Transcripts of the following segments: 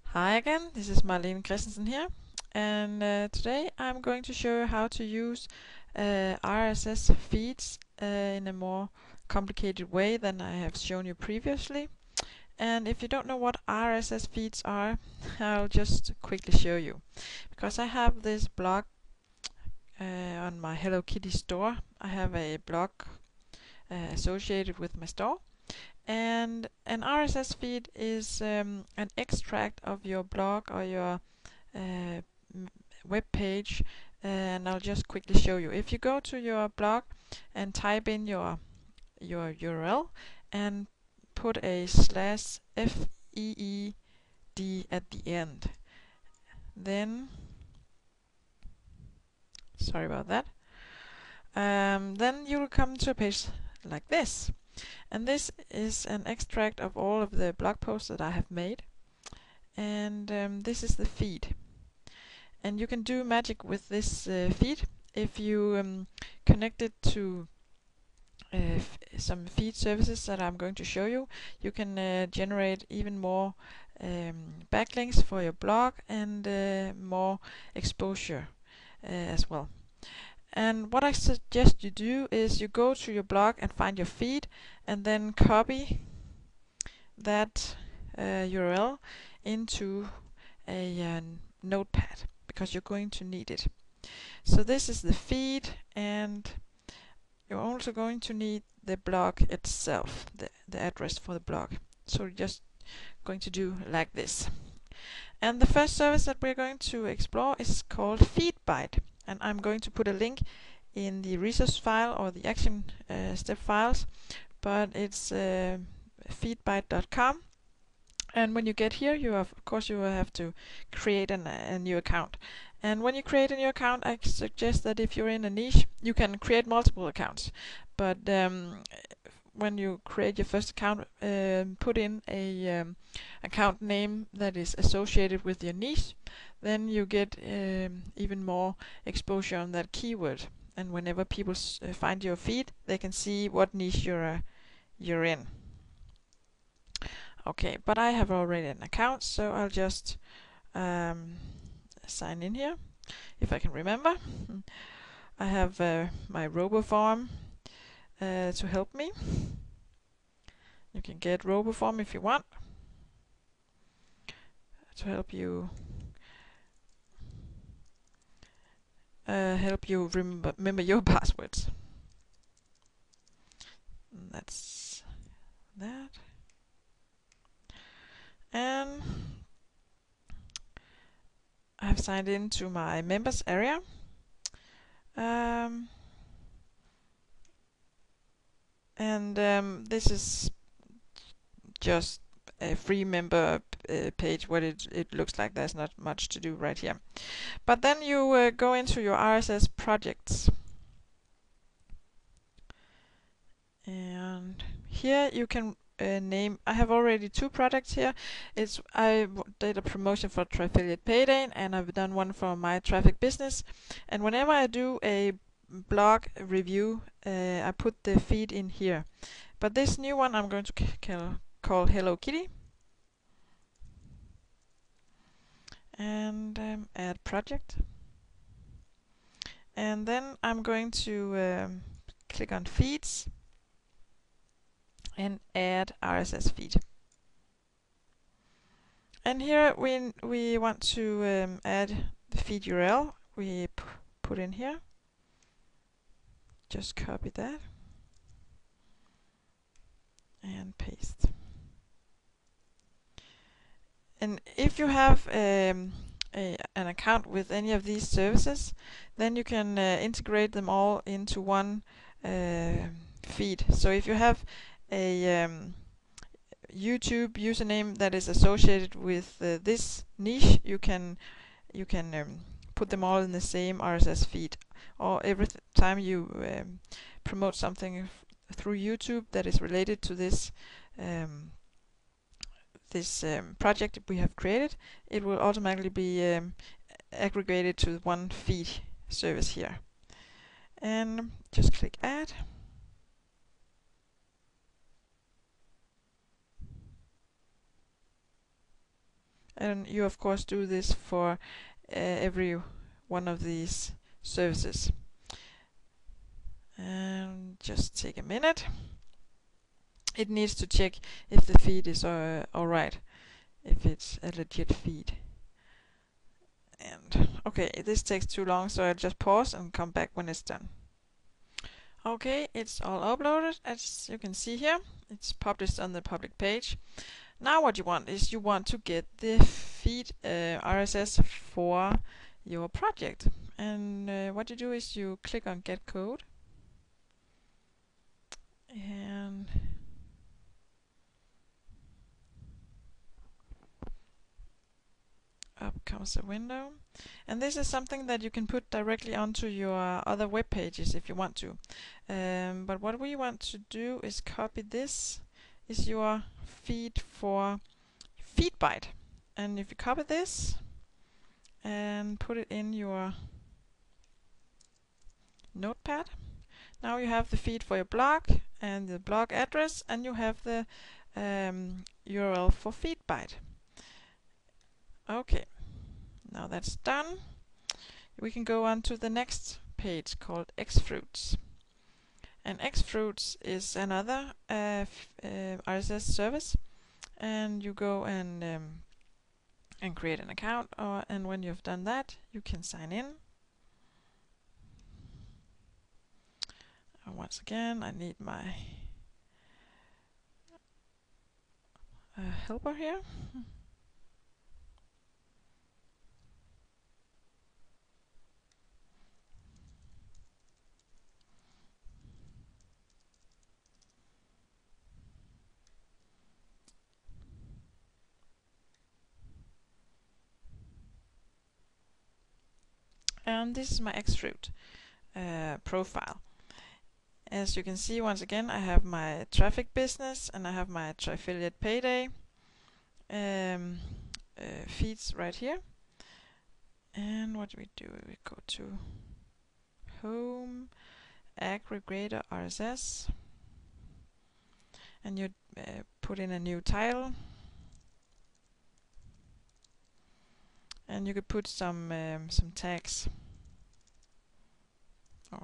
Hi again, this is Marlene Christensen here, and today I'm going to show you how to use RSS feeds in a more complicated way than I have shown you previously. And if you don't know what RSS feeds are, I'll just quickly show you. Because I have this blog on my Hello Kitty store. I have a blog associated with my store. And an RSS feed is an extract of your blog or your uh, web page, and I'll just quickly show you. If you go to your blog and type in your URL and put a /FEED at the end, then sorry about that. Then you will come to a page like this. And this is an extract of all of the blog posts that I have made. And this is the feed. And you can do magic with this feed if you connect it to some feed services that I'm going to show you. You can generate even more backlinks for your blog and more exposure as well. And what I suggest you do is you go to your blog and find your feed and then copy that URL into a notepad, because you're going to need it. So this is the feed, and you're also going to need the blog itself, the address for the blog. So we're just going to do like this. And the first service that we're going to explore is called FeedByte, and I'm going to put a link in the resource file or the action step files, but it's feedbyte.com. And when you get here, you have, of course, you will have to create a new account. And when you create a new account, I suggest that if you're in a niche, you can create multiple accounts. But when you create your first account, put in a account name that is associated with your niche. Then you get even more exposure on that keyword. And whenever people find your feed, they can see what niche you're in. Okay, but I have already an account, so I'll just sign in here, if I can remember. I have my RoboForm to help me. You can get RoboForm if you want, to help you remember your passwords. And that's that. And I have signed into my members area. This is just a free member page. What it looks like, there's not much to do right here. But then you go into your RSS projects, and here you can name. I have already 2 projects here. I did a promotion for Trafiliate Payday, and I've done one for My Traffic Business. And whenever I do a blog review, I put the feed in here. But this new one I'm going to call Hello Kitty, and add project. And then I'm going to click on feeds and add RSS feed. And here we want to add the feed URL we put in here. Just copy that and paste. And if you have an account with any of these services, then you can integrate them all into one feed. So if you have a YouTube username that is associated with this niche, you can put them all in the same RSS feed. Or every time you promote something through YouTube that is related to this project we have created, it will automatically be aggregated to one feed service here. And just click add. and you of course do this for every one of these services. And just take a minute. It needs to check if the feed is alright, if it's a legit feed. And okay, this takes too long, so I'll just pause and come back when it's done. Okay, it's all uploaded, as you can see here. It's published on the public page. Now what you want is you want to get the feed RSS for your project. And what you do is you click on Get Code. And up comes a window. And this is something that you can put directly onto your other web pages if you want to. But what we want to do is copy this. Is your feed for FeedByte. And if you copy this and put it in your notepad, now you have the feed for your blog and the blog address, and you have the URL for FeedByte. Okay, now that's done. We can go on to the next page called Xfruits. And Xfruits is another RSS service, and you go and create an account, and when you've done that, you can sign in. And once again, I need my helper here. And this is my Xfruit profile. As you can see, once again, I have my traffic business and I have my Triaffiliate Payday feeds right here. And what do? We go to Home, Aggregator RSS, and you put in a new title. And you could put some tags. Oh.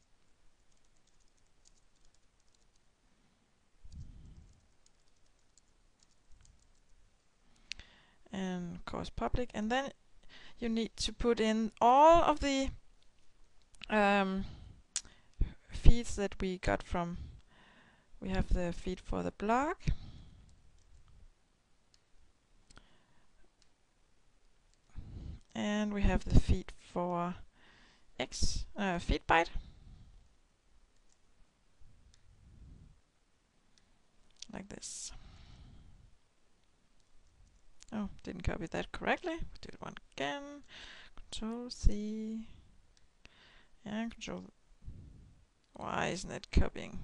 And of course public. And then you need to put in all of the feeds that we got from. We have the feed for the blog. And we have the feed for FeedByte. Like this. Oh, didn't copy that correctly. Do it one again. Control C. And Control. Why isn't it copying?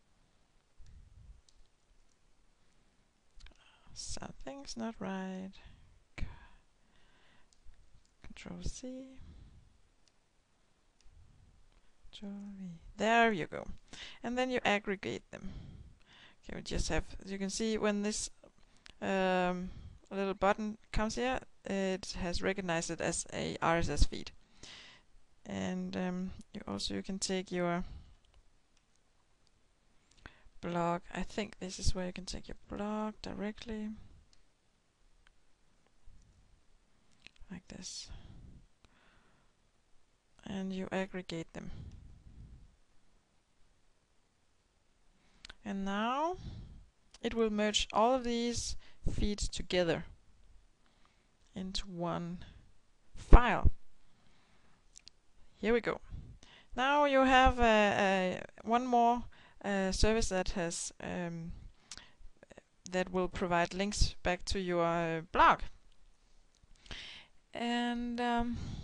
Something's not right. Control C. Control V. There you go. And then you aggregate them. Okay, we just have, as you can see, when this little button comes here, it has recognized it as a RSS feed. And you can take your blog. I think this is where you can take your blog directly. Like this. And you aggregate them. And now it will merge all of these feeds together into one file. Here we go. Now you have one more service that has that will provide links back to your blog. And I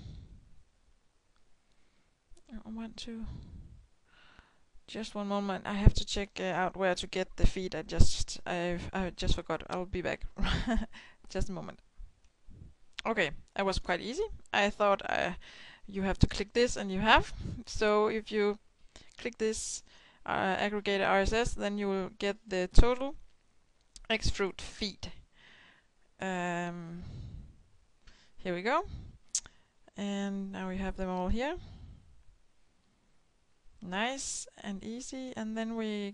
want to just one moment. I have to check out where to get the feed. I just forgot. I'll be back. Just a moment. Okay, that was quite easy. I thought you have to click this, and you have. So if you click this aggregator RSS, then you will get the total Xfruit feed. Here we go. And now we have them all here. Nice and easy. And then we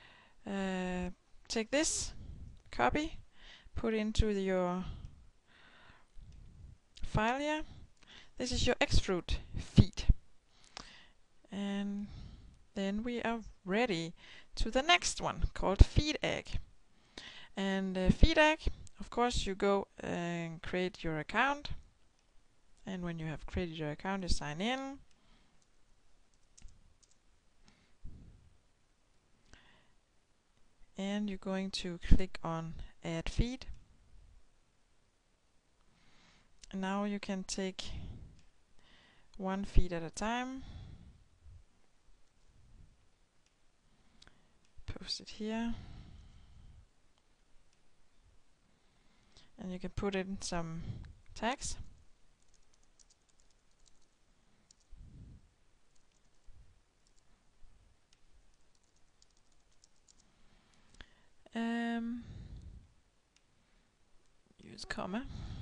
take this, copy, put into your file here. This is your Xfruit feed. And then we are ready to the next one called feed egg. And feed egg, of course, you go and create your account. And when you have created your account, you sign in. And you're going to click on add feed. And now you can take one feed at a time. Post it here. And you can put in some tags. Use comma.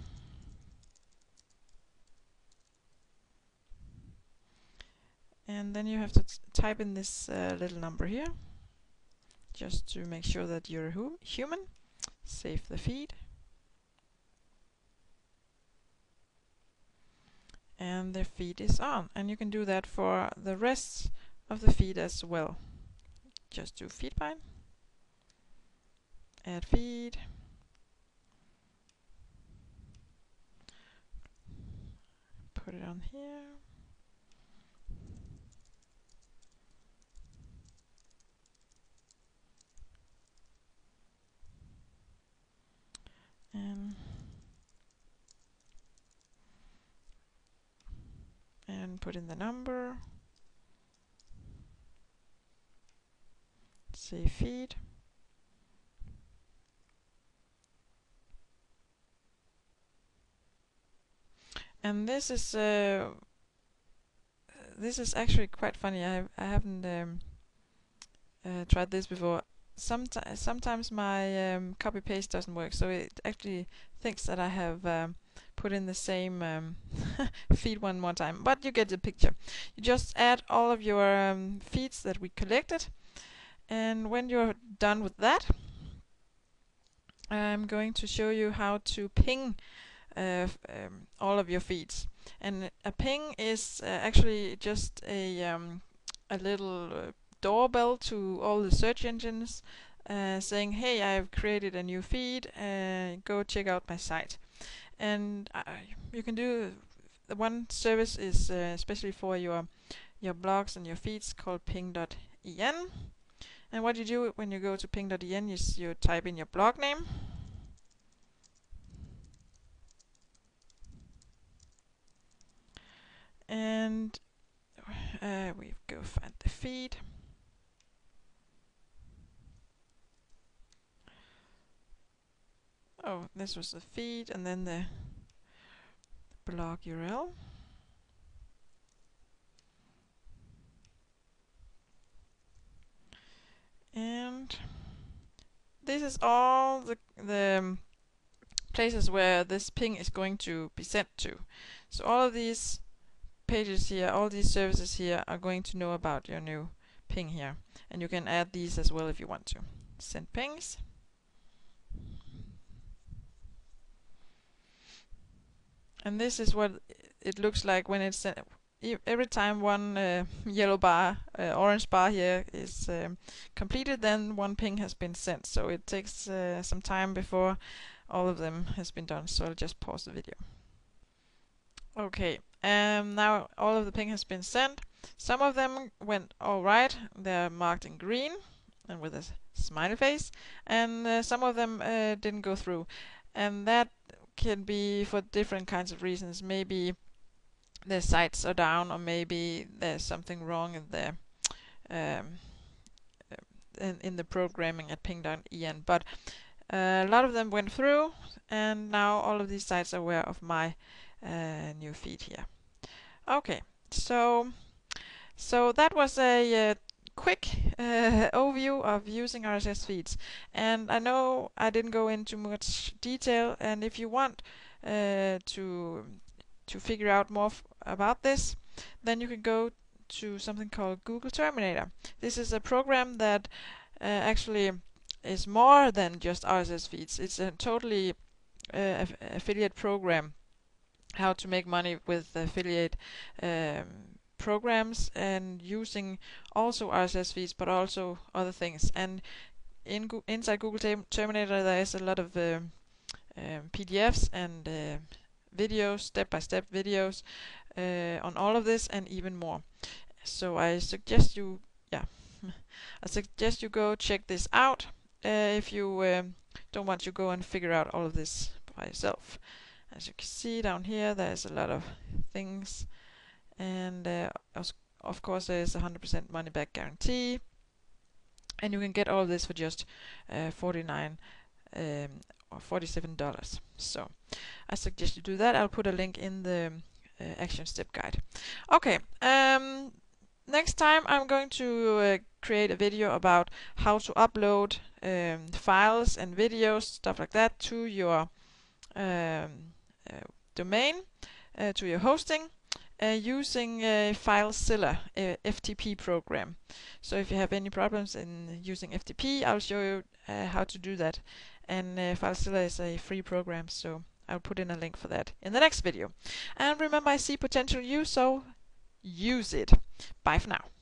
And then you have to type in this little number here, just to make sure that you're human. Save the feed. And the feed is on. And you can do that for the rest of the feed as well. Just do feed bind. Add feed. Put it on here. And put in the number. Save feed. And this is actually quite funny. I haven't tried this before. Sometimes my copy paste doesn't work, so it actually thinks that I have put in the same feed one more time. But you get the picture. You just add all of your feeds that we collected, and when you're done with that, I'm going to show you how to ping all of your feeds. And a ping is actually just a little doorbell to all the search engines saying, hey, I've created a new feed, go check out my site. And you can do, the one service is especially for your blogs and your feeds, called ping.en. And what you do when you go to ping.en is you type in your blog name. And we go find the feed. Oh, this was the feed, and then the blog URL. And this is all the places where this ping is going to be sent to. So all of these pages here, all these services here are going to know about your new ping here. And you can add these as well if you want to. Send pings. And this is what it looks like when it's sent. Every time one yellow bar, orange bar here is completed, then one ping has been sent. So it takes some time before all of them has been done. So I'll just pause the video. Okay, now all of the ping has been sent. Some of them went all right. They're marked in green and with a smiley face, and some of them didn't go through. And that can be for different kinds of reasons. Maybe the sites are down, or maybe there's something wrong in the programming at ping.en. But a lot of them went through, and now all of these sites are aware of my new feed here. Okay, so that was a quick overview of using RSS feeds, and I know I didn't go into much detail, and if you want to figure out more about this, then you can go to something called Google Terminator. This is a program that actually is more than just RSS feeds. It's a totally affiliate program, how to make money with affiliate programs and using also RSS feeds, but also other things. And inside Google Terminator there is a lot of PDFs and videos, step-by-step videos on all of this and even more. So I suggest you, I suggest you go check this out if you don't want to go and figure out all of this by yourself. As you can see down here, there's a lot of things, and of course there's a 100% money back guarantee, and you can get all of this for just $49 or $47. So I suggest you do that. I'll put a link in the action step guide. Okay, next time I'm going to create a video about how to upload files and videos, stuff like that, to your domain, to your hosting, using FileZilla, FTP program. So if you have any problems in using FTP, I'll show you how to do that. And FileZilla is a free program, so I'll put in a link for that in the next video. And remember, I see potential in you, so use it. Bye for now.